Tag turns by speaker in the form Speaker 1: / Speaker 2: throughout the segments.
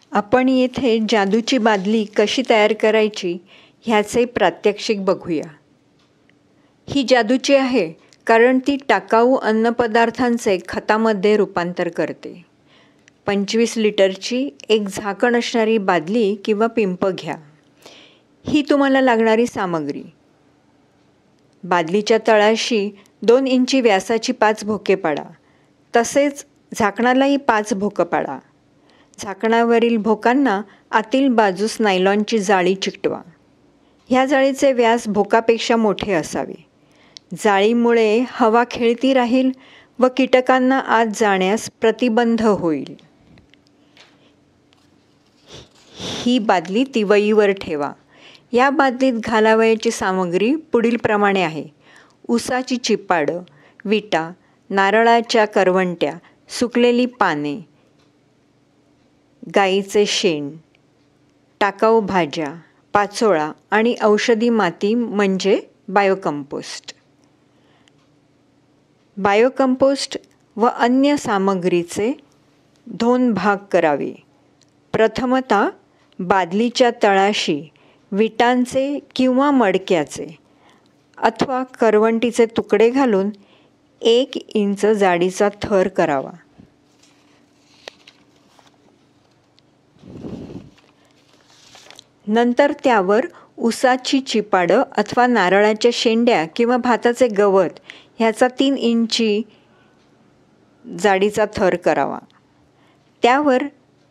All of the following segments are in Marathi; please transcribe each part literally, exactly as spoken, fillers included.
Speaker 1: आपण येथे जादूची बादली कशी तयार करायची ह्याचे प्रात्यक्षिक बघूया. ही जादूची आहे कारण ती टाकाऊ अन्नपदार्थांचे खतामध्ये रूपांतर करते. पंचवीस लिटरची एक झाकण असणारी बादली किंवा पिंप घ्या. ही तुम्हाला लागणारी सामग्री. बादलीच्या तळाशी दोन इंची व्यासाची पाच भोके पाडा. तसेच झाकणालाही पाच भोकं पाडा. झाकणावरील भोकांना आतील बाजूस नायलॉनची जाळी चिकटवा. ह्या जाळीचे व्यास भोकापेक्षा मोठे असावे. जाळीमुळे हवा खेळती राहील व कीटकांना आत जाण्यास प्रतिबंध होईल. ही बादली तिवईवर ठेवा. या बादलीत घालावयाची सामग्री पुढील प्रमाणे आहे. ऊसाची चिपाडं, विटा, नारळाच्या करवंट्या, सुकलेली पाने, गाईचे शेण, टाकाऊ भाज्या, पाचोळा आणि औषधी माती म्हणजे बायोकंपोस्ट. बायोकंपोस्ट व अन्य सामग्रीचे दोन भाग करावे. प्रथमतः बादलीच्या तळाशी विटांचे किंवा मडक्याचे अथवा करवंटीचे तुकडे घालून एक इंच जाडीचा थर करावा. नंतर त्यावर ऊसाची चिपाडं अथवा नारळाच्या शेंड्या किंवा भाताचे गवत ह्याचा तीन इंची जाडीचा थर करावा. त्यावर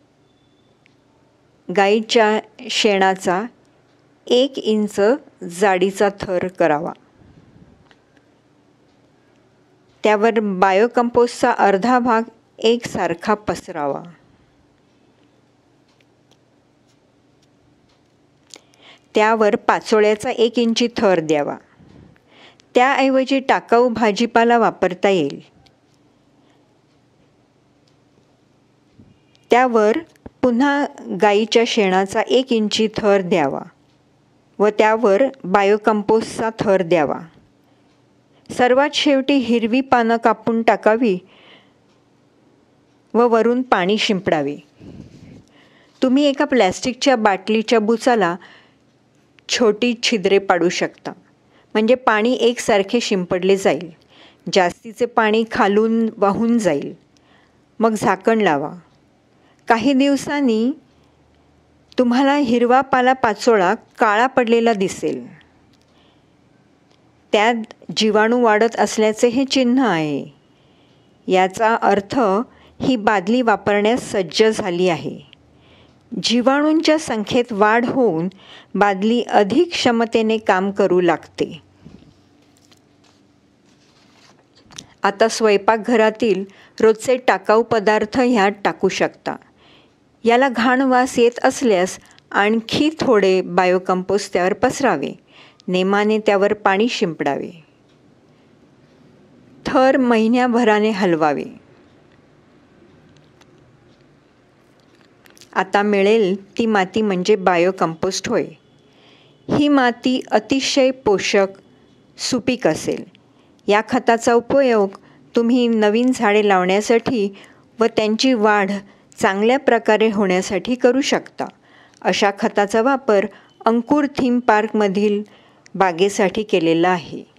Speaker 1: गाईच्या शेणाचा एक इंच जाडीचा थर करावा. त्यावर बायोकंपोस्टचा अर्धा भाग एकसारखा पसरावा. त्यावर पाचोळ्याचा एक इंची थर द्यावा. त्याऐवजी टाकाऊ भाजीपाला वापरता येईल. त्यावर पुन्हा गाईच्या शेणाचा एक इंची थर द्यावा व त्यावर बायोकंपोस्टचा थर द्यावा. सर्वात शेवटी हिरवी पानं कापून टाकावी व वरून पाणी शिंपडावे. तुम्ही एका प्लॅस्टिकच्या बाटलीच्या बुचाला छोटी छिद्रे पाडू शकता, म्हणजे पाणी एकसारखे शिंपडले जाईल. जास्तीचे पाणी खालून वाहून जाईल. मग झाकण लावा. काही दिवसांनी तुम्हाला हिरवा पाला पाचोळा काळा पडलेला दिसेल. त्यात जीवाणू वाढत असल्याचे हे चिन्ह आहे. याचा अर्थ ही बादली वापरण्यास सज्ज झाली आहे. जीवाणूंच्या संख्येत वाढ होऊन बादली अधिक क्षमतेने काम करू लागते. आता स्वयंपाकघरातील रोजचे टाकाऊ पदार्थ ह्यात टाकू शकता. याला घाण वास येत असल्यास आणखी थोडे बायोकंपोस्ट त्यावर पसरावे. नेमाने त्यावर पाणी शिंपडावे. थर महिन्याभराने हलवावे. आता मिळेल ती माती म्हणजे बायोकंपोस्ट होय. ही माती अतिशय पोषक, सुपीक असेल. या खताचा उपयोग तुम्ही नवीन झाडे लावण्यासाठी व त्यांची वाढ चांगल्या प्रकारे होण्यासाठी करू शकता. अशा खताचा वापर अंकुर थीम पार्कमधील बागेसाठी केलेला आहे.